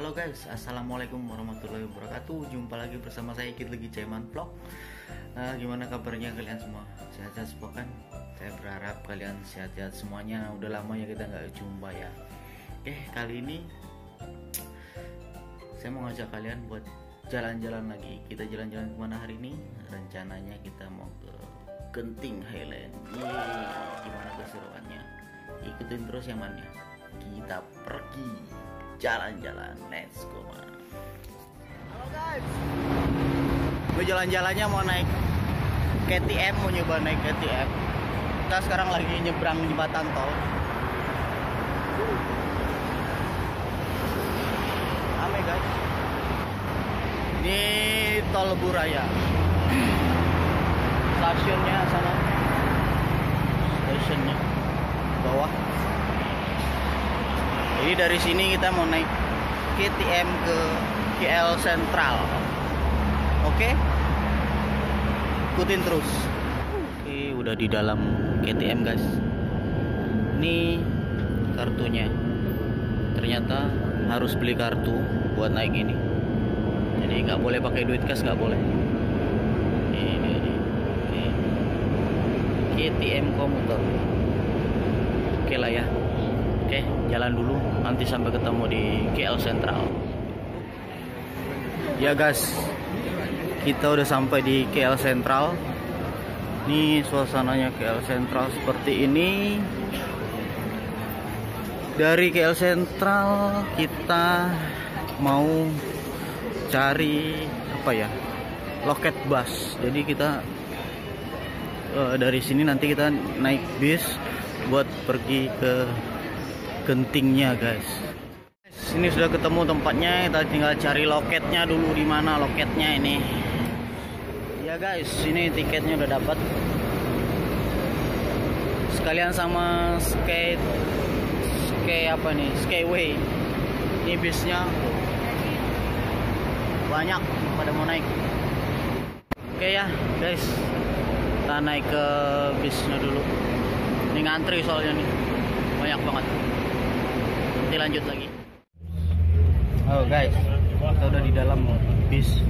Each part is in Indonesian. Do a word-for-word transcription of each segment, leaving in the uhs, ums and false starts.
Halo guys, assalamualaikum warahmatullahi wabarakatuh. Jumpa lagi bersama saya Kid lagi Ceman Vlog. Nah, gimana kabarnya kalian semua? Sehat-sehat semua kan? Saya berharap kalian sehat-sehat semuanya. Udah lama ya kita nggak jumpa ya. Oke, kali ini saya mau ngajak kalian buat jalan-jalan lagi. Kita jalan-jalan kemana hari ini? Rencananya kita mau ke Genting Highland. Yeay, gimana keseruannya? Ikutin terus yang mana? Kita pergi jalan-jalan, let's go man. Halo guys, gue jalan-jalannya mau naik K T M, mau nyoba naik K T M. Kita sekarang lagi nyebrang jembatan tol. Rame guys, ini tol Buraya. Stasiunnya sana, stasiunnya bawah. Jadi dari sini kita mau naik K T M ke K L Sentral. Oke, ikutin terus. Oke, udah di dalam K T M guys. Ini kartunya. Ternyata harus beli kartu buat naik ini. Jadi nggak boleh pakai duit cash, nggak boleh. Ini, ini, ini. K T M komuter. Oke lah ya. Oke, jalan dulu, nanti sampai ketemu di K L Sentral. Ya guys, kita udah sampai di K L Sentral. Ini suasananya K L Sentral seperti ini. Dari K L Sentral kita mau cari apa ya, loket bus. Jadi kita uh, dari sini nanti kita naik bis buat pergi ke Gentingnya guys. Ini sudah ketemu tempatnya, kita tinggal cari loketnya dulu, di mana loketnya ini. Ya guys, ini tiketnya udah dapat. Sekalian sama skate skate apa nih? Skyway. Ini bisnya banyak pada mau naik. Oke ya guys, kita naik ke bisnya dulu. Ini ngantri soalnya nih, banyak banget. Nanti lanjut lagi. Oh guys, kita udah di dalam bis.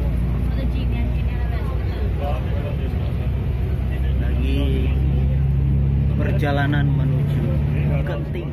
Lagi perjalanan menuju Genting.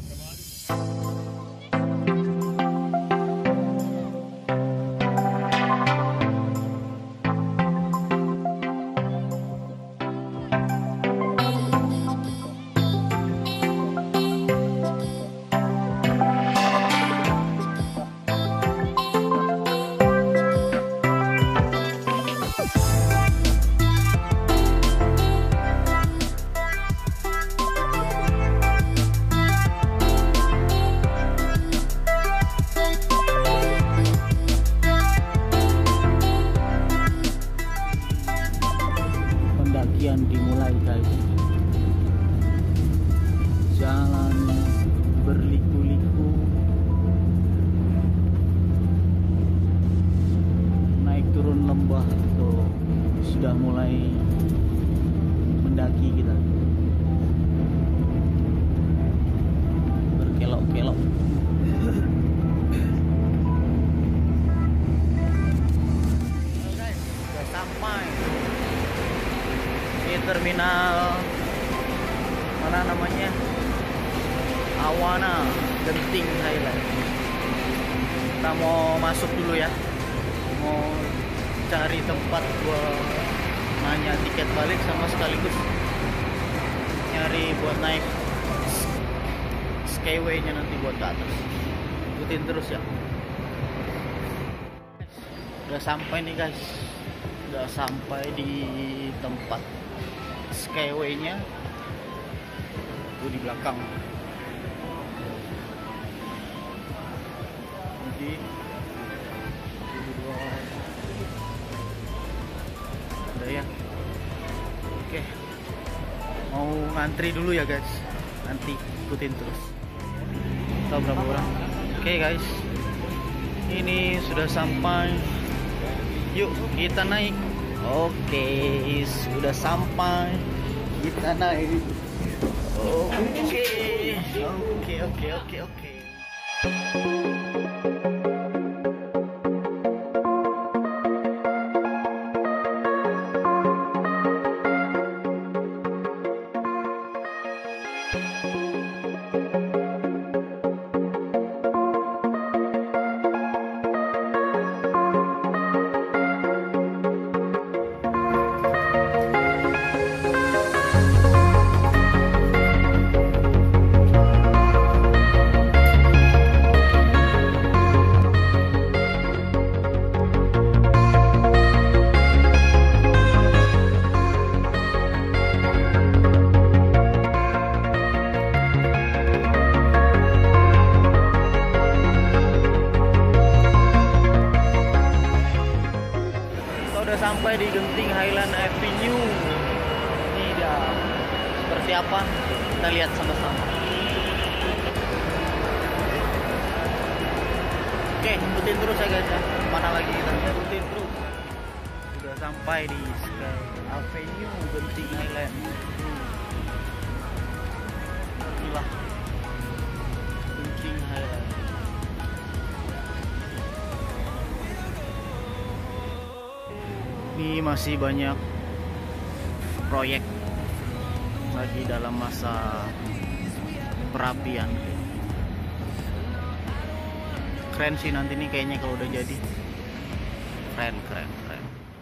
Dimulai guys, jalan berliku-liku, naik turun lembah tuh, sudah mulai mendaki kita, berkelok-kelok. Sudah sampai di terminal mana namanya, Awana Genting Highland. Kita mau masuk dulu ya, mau cari tempat buat nanya tiket balik sama sekaligus nyari buat naik skyway-nya nanti buat ke atas. Ikutin terus ya. Udah sampai nih guys, udah sampai di tempat skyway-nya itu di belakang. Jadi ada ya. Oke, mau ngantri dulu ya guys, nanti ikutin terus. Tahu berapa orang? Oke guys, ini sudah sampai. Yuk kita naik. Oke, sudah sampai, kita naik. Oke, oke, oke, oke, oke. apa? Kita lihat sama-sama. Oke, ikutin terus ya guys ya. Mana lagi kita ikutin terus. Sudah sampai di Sky Avenue Genting Highland. Inilah Genting Highland. Ini masih banyak proyek lagi dalam masa perapian. Keren sih nanti nih kayaknya kalau udah jadi. Keren, keren, keren.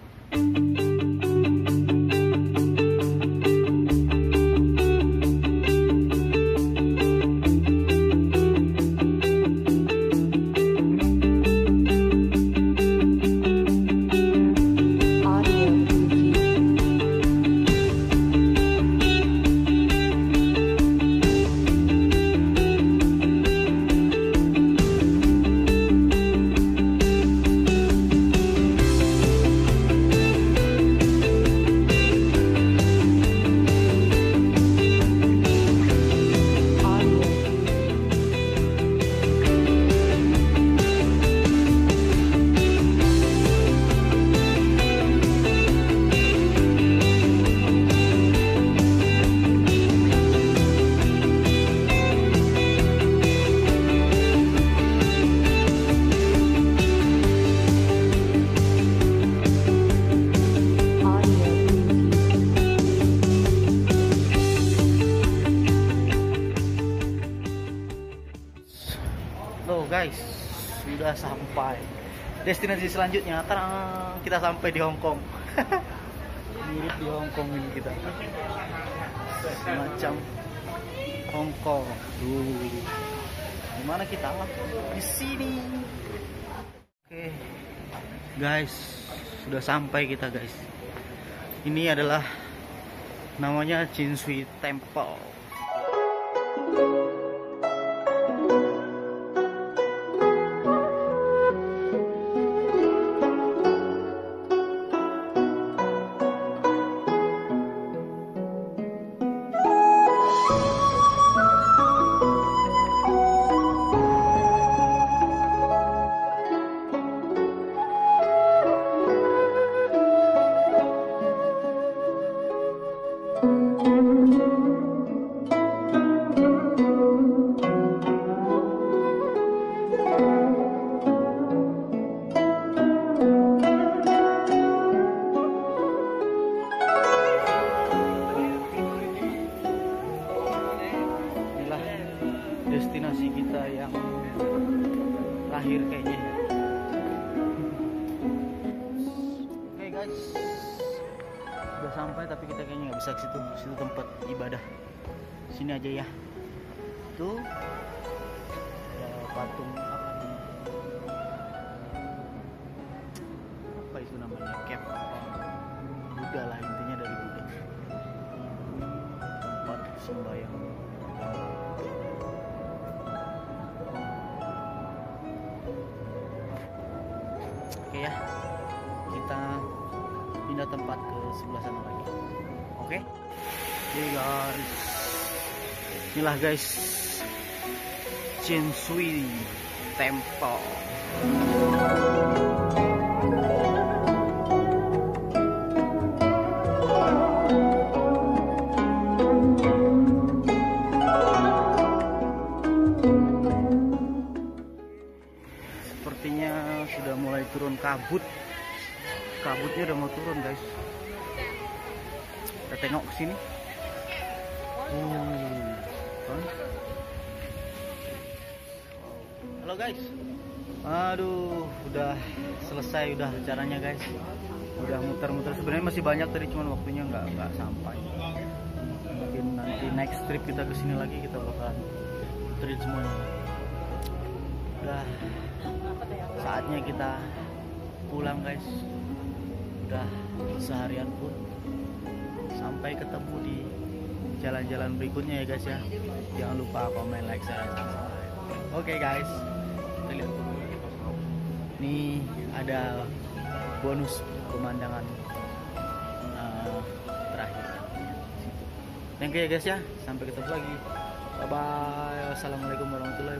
Loh guys, sudah sampai destinasi selanjutnya. Tarang, kita sampai di Hong Kong. Mirip di Hong Kong ini kita. Semacam Hong Kong. Tuh. Dimana kita lah? Di sini. Oke, guys, sudah sampai kita guys. Ini adalah namanya Chin Shui Temple. Destinasi kita yang terakhir kayaknya. Oke okay guys, udah sampai tapi kita kayaknya nggak bisa ke situ. Situ tempat ibadah. Sini aja ya. Tuh ada patung apa nih? Apa itu namanya? Cap Buddha lah, intinya dari Buddha. Tempat sembahyang. Oke ya, kita pindah tempat ke sebelah sana lagi. Oke, oke guys, inilah guys Chin Shui Temple. Sepertinya sudah mulai turun kabut. Kabutnya udah mau turun guys. Kita tengok ke sini. Uh, halo guys. Aduh, udah selesai udah acaranya guys. Udah muter-muter. Sebenarnya masih banyak tadi, cuman waktunya nggak nggak sampai. Mungkin nanti next trip kita ke sini lagi kita bakalan muterin semuanya. Udah saatnya kita pulang guys. Udah seharian pun, sampai ketemu di jalan-jalan berikutnya ya guys ya. Jangan lupa komen, like, share, dan subscribe. Oke okay guys, kita lihat dulu. Ini ada bonus pemandangan uh, terakhir. Thank you ya guys ya, sampai ketemu lagi. Bye bye. Wassalamualaikum warahmatullahi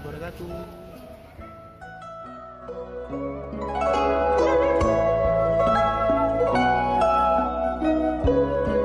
wabarakatuh.